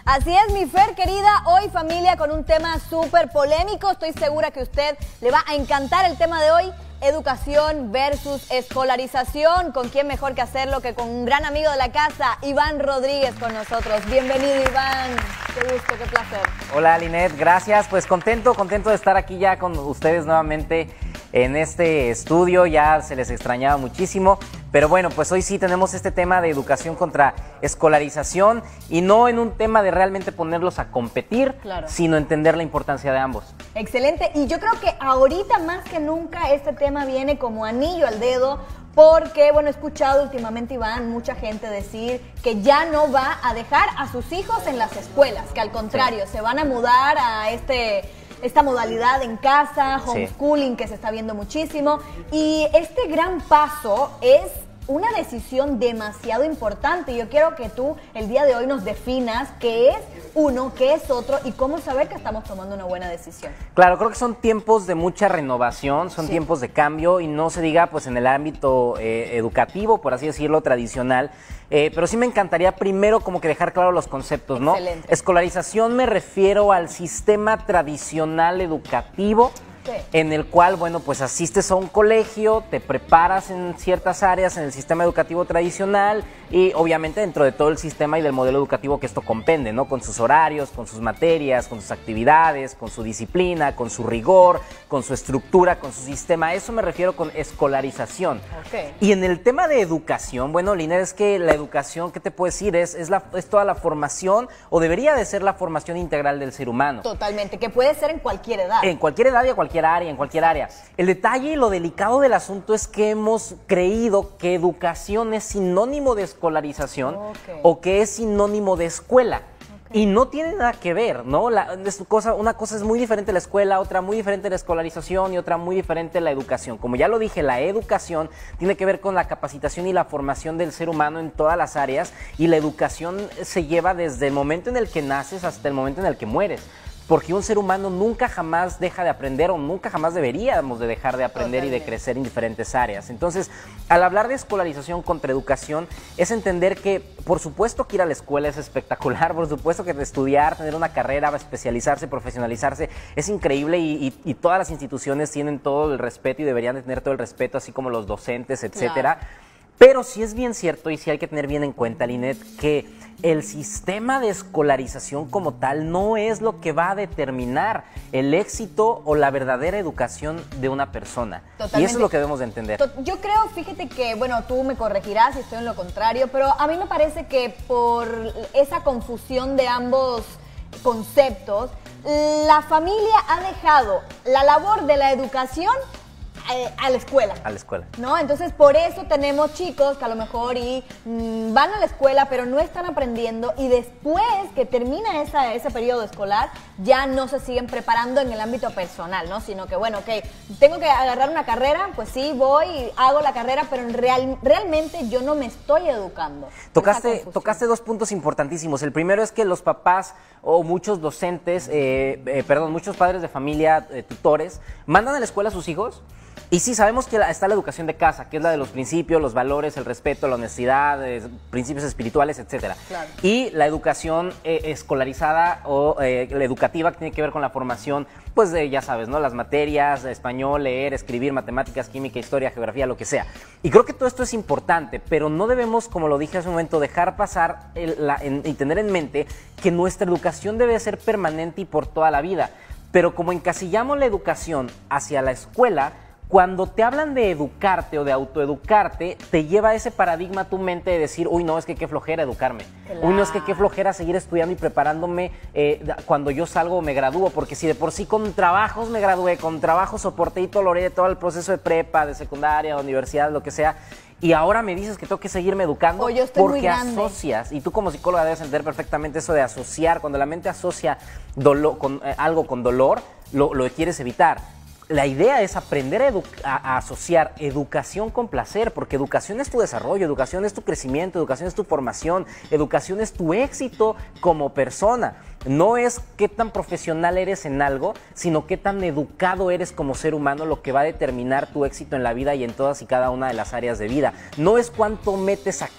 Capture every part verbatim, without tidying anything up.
Así es, mi Fer querida, hoy familia con un tema súper polémico. Estoy segura que a usted le va a encantar el tema de hoy. Educación versus escolarización. ¿Con quién mejor que hacerlo que con un gran amigo de la casa, Iván Rodríguez, con nosotros? Bienvenido, Iván. Qué gusto, qué placer. Hola, Linet, gracias. Pues contento, contento de estar aquí ya con ustedes nuevamente en este estudio. Ya se les extrañaba muchísimo. Pero bueno, pues hoy sí tenemos este tema de educación contra escolarización y no en un tema de realmente ponerlos a competir, claro, sino entender la importancia de ambos. Excelente, y yo creo que ahorita más que nunca este tema viene como anillo al dedo porque, bueno, he escuchado últimamente, Iván, mucha gente decir que ya no va a dejar a sus hijos en las escuelas, que al contrario, sí, se van a mudar a este... esta modalidad en casa, homeschooling, sí, que se está viendo muchísimo. Y este gran paso es una decisión demasiado importante. Yo quiero que tú el día de hoy nos definas qué es uno, qué es otro y cómo saber que estamos tomando una buena decisión. Claro, creo que son tiempos de mucha renovación, son sí. tiempos de cambio y no se diga pues en el ámbito eh, educativo, por así decirlo, tradicional. Eh, pero sí me encantaría primero como que dejar claro los conceptos, ¿no? Excelente. Escolarización me refiero al sistema tradicional educativo, sí, en el cual, bueno, pues asistes a un colegio, te preparas en ciertas áreas en el sistema educativo tradicional y obviamente dentro de todo el sistema y del modelo educativo que esto compende, ¿no? Con sus horarios, con sus materias, con sus actividades, con su disciplina, con su rigor, con su estructura, con su sistema. A eso me refiero con escolarización. Okay. Y en el tema de educación, bueno, Lina, es que la educación, ¿qué te puedo decir? Es, es, la, es toda la formación o debería de ser la formación integral del ser humano. Totalmente, que puede ser en cualquier edad. En cualquier edad y a cualquier área, en cualquier área. El detalle y lo delicado del asunto es que hemos creído que educación es sinónimo de escolarización, okay, o que es sinónimo de escuela. Okay. Y no tiene nada que ver, ¿no? La, es cosa, una cosa es muy diferente la escuela, otra muy diferente la escolarización y otra muy diferente la educación. Como ya lo dije, la educación tiene que ver con la capacitación y la formación del ser humano en todas las áreas y la educación se lleva desde el momento en el que naces hasta el momento en el que mueres. Porque un ser humano nunca jamás deja de aprender o nunca jamás deberíamos de dejar de aprender y de crecer en diferentes áreas. Entonces, al hablar de escolarización contra educación, es entender que, por supuesto que ir a la escuela es espectacular, por supuesto que estudiar, tener una carrera, especializarse, profesionalizarse, es increíble y, y, y todas las instituciones tienen todo el respeto y deberían de tener todo el respeto, así como los docentes, etcétera. Claro. Pero sí es bien cierto y sí hay que tener bien en cuenta, Linet, que el sistema de escolarización como tal no es lo que va a determinar el éxito o la verdadera educación de una persona. Totalmente. Y eso es lo que debemos de entender. Yo creo, fíjate que, bueno, tú me corregirás si estoy en lo contrario, pero a mí me parece que por esa confusión de ambos conceptos, la familia ha dejado la labor de la educación a la escuela. A la escuela. ¿No? Entonces, por eso tenemos chicos que a lo mejor y, mmm, van a la escuela, pero no están aprendiendo y después que termina esa, ese periodo escolar, ya no se siguen preparando en el ámbito personal, ¿no? Sino que, bueno, ok, tengo que agarrar una carrera, pues sí, voy y hago la carrera, pero en real, realmente yo no me estoy educando. Tocaste, tocaste dos puntos importantísimos. El primero es que los papás o muchos docentes, eh, eh, perdón, muchos padres de familia, eh, tutores, mandan a la escuela a sus hijos. Y sí, sabemos que está la educación de casa, que es la de los principios, los valores, el respeto, la honestidad, eh, principios espirituales, etcétera. Claro. Y la educación eh, escolarizada o eh, la educativa que tiene que ver con la formación, pues de, ya sabes, ¿no? Las materias, español, leer, escribir, matemáticas, química, historia, geografía, lo que sea. Y creo que todo esto es importante, pero no debemos, como lo dije hace un momento, dejar pasar el, la, en, y tener en mente que nuestra educación debe ser permanente y por toda la vida. Pero como encasillamos la educación hacia la escuela, cuando te hablan de educarte o de autoeducarte, te lleva ese paradigma a tu mente de decir, uy, no, es que qué flojera educarme. Claro. Uy, no, es que qué flojera seguir estudiando y preparándome eh, cuando yo salgo o me gradúo, porque si de por sí con trabajos me gradué, con trabajos soporté y toleré todo el proceso de prepa, de secundaria, de universidad, lo que sea, y ahora me dices que tengo que seguirme educando, oh, yo estoy porque muy grande. Asocias, y tú como psicóloga debes entender perfectamente eso de asociar, cuando la mente asocia dolor, con, eh, algo con dolor, lo, lo quieres evitar. La idea es aprender a, a, a asociar educación con placer, porque educación es tu desarrollo, educación es tu crecimiento, educación es tu formación, educación es tu éxito como persona. No es qué tan profesional eres en algo, sino qué tan educado eres como ser humano, lo que va a determinar tu éxito en la vida y en todas y cada una de las áreas de vida. No es cuánto metes acá,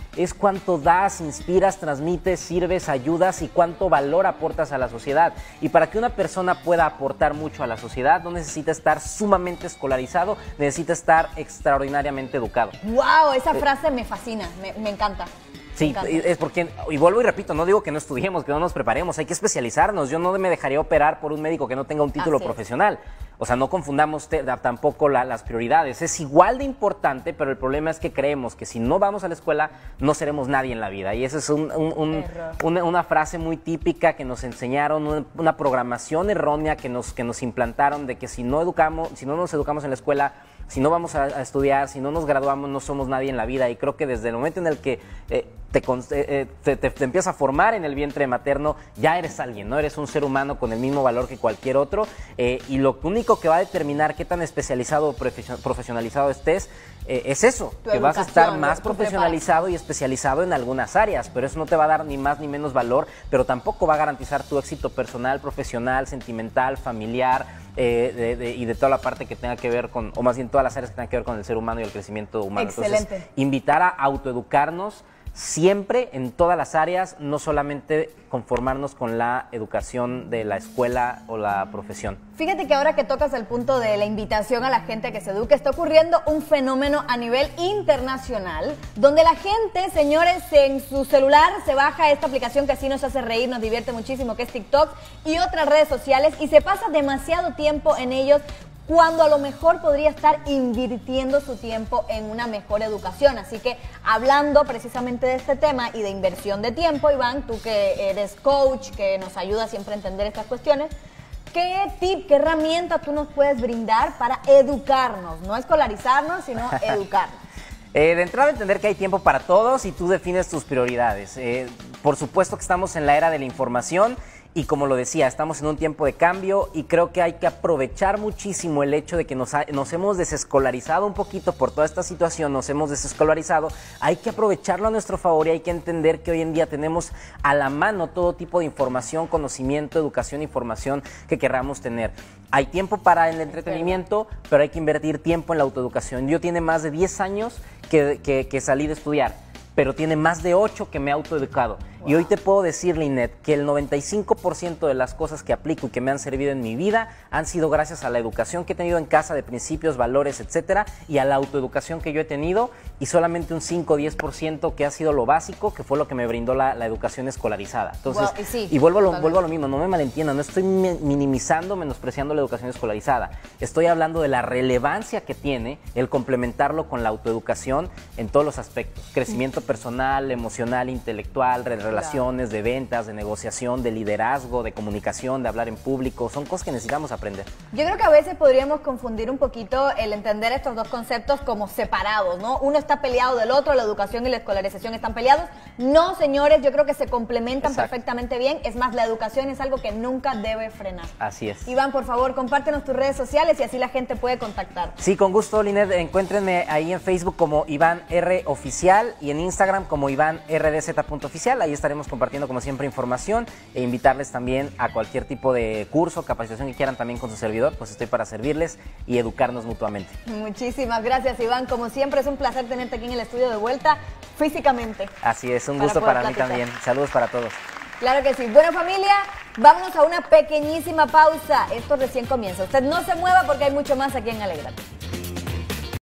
es cuánto das, inspiras, transmites, sirves, ayudas y cuánto valor aportas a la sociedad. Y para que una persona pueda aportar mucho a la sociedad, no necesita estar sumamente escolarizado, necesita estar extraordinariamente educado. ¡Wow! Esa frase me fascina, me, me encanta. Sí, es porque, y vuelvo y repito, no digo que no estudiemos, que no nos preparemos, hay que especializarnos. Yo no me dejaría operar por un médico que no tenga un título Así profesional. O sea, no confundamos te, tampoco la, las prioridades. Es igual de importante, pero el problema es que creemos que si no vamos a la escuela, no seremos nadie en la vida. Y esa es un, un, un, una, una frase muy típica que nos enseñaron, una, una programación errónea que nos, que nos implantaron de que si no educamos, si no nos educamos en la escuela, si no vamos a, a estudiar, si no nos graduamos, no somos nadie en la vida. Y creo que desde el momento en el que eh, te, eh, te, te, te empiezas a formar en el vientre materno, ya eres alguien, ¿no? Eres un ser humano con el mismo valor que cualquier otro. Eh, y lo único que va a determinar qué tan especializado o profesionalizado estés, eh, es eso, tu que vas a estar más profesionalizado y especializado en algunas áreas. Pero eso no te va a dar ni más ni menos valor, pero tampoco va a garantizar tu éxito personal, profesional, sentimental, familiar, Eh, de, de, y de toda la parte que tenga que ver con, o más bien todas las áreas que tengan que ver con el ser humano y el crecimiento humano. Excelente. Entonces, invitar a autoeducarnos siempre en todas las áreas, no solamente conformarnos con la educación de la escuela o la profesión. Fíjate que ahora que tocas el punto de la invitación a la gente a que se eduque, está ocurriendo un fenómeno a nivel internacional, donde la gente, señores, en su celular se baja esta aplicación que así nos hace reír, nos divierte muchísimo, que es TikTok, y otras redes sociales, y se pasa demasiado tiempo en ellos, cuando a lo mejor podría estar invirtiendo su tiempo en una mejor educación. Así que hablando precisamente de este tema y de inversión de tiempo, Iván, tú que eres coach, que nos ayuda siempre a entender estas cuestiones, ¿qué tip, qué herramienta tú nos puedes brindar para educarnos? No escolarizarnos, sino educarnos. Eh, de entrada, entender que hay tiempo para todos y tú defines tus prioridades. Eh, por supuesto que estamos en la era de la información. Y como lo decía, estamos en un tiempo de cambio y creo que hay que aprovechar muchísimo el hecho de que nos, ha, nos hemos desescolarizado un poquito por toda esta situación, nos hemos desescolarizado. Hay que aprovecharlo a nuestro favor y hay que entender que hoy en día tenemos a la mano todo tipo de información, conocimiento, educación, información que querramos tener. Hay tiempo para el entretenimiento, pero hay que invertir tiempo en la autoeducación. Yo tiene más de diez años que, que, que salí de estudiar, pero tiene más de ocho que me he autoeducado. Wow. Y hoy te puedo decir, Linet, que el noventa y cinco por ciento de las cosas que aplico y que me han servido en mi vida han sido gracias a la educación que he tenido en casa de principios, valores, etcétera, y a la autoeducación que yo he tenido, y solamente un cinco o diez por ciento que ha sido lo básico, que fue lo que me brindó la, la educación escolarizada. Entonces, wow, y, sí, y vuelvo, a lo, vuelvo a lo mismo, no me malentiendan, no estoy minimizando, menospreciando la educación escolarizada. Estoy hablando de la relevancia que tiene el complementarlo con la autoeducación en todos los aspectos. Crecimiento personal, emocional, intelectual, relaciones, de ventas, de negociación, de liderazgo, de comunicación, de hablar en público. Son cosas que necesitamos aprender. Yo creo que a veces podríamos confundir un poquito el entender estos dos conceptos como separados, ¿no? Uno está peleado del otro, la educación y la escolarización están peleados. No, señores, yo creo que se complementan Exacto. perfectamente bien. Es más, la educación es algo que nunca debe frenar. Así es. Iván, por favor, compártenos tus redes sociales y así la gente puede contactar. Sí, con gusto, Linet. Encuéntrenme ahí en Facebook como Iván R Oficial y en Instagram como Iván R D Z punto oficial. Ahí estaremos compartiendo como siempre información e invitarles también a cualquier tipo de curso, capacitación que quieran también con su servidor, pues estoy para servirles y educarnos mutuamente. Muchísimas gracias, Iván. Como siempre es un placer tenerte aquí en el estudio de vuelta físicamente. Así es, un para gusto para platicar. Mí también. Saludos para todos. Claro que sí. Bueno, familia, vámonos a una pequeñísima pausa. Esto recién comienza. Usted no se mueva porque hay mucho más aquí en Alégrate.